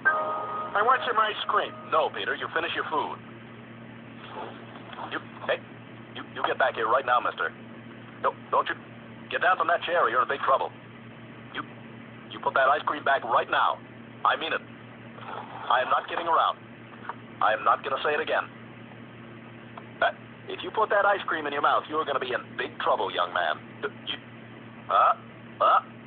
I want some ice cream. No, Peter, you finish your food. Hey, you get back here right now, mister. Don't you get down from that chair or you're in big trouble. You put that ice cream back right now. I mean it. I am not kidding around. I am not going to say it again. If you put that ice cream in your mouth, you're going to be in big trouble, young man.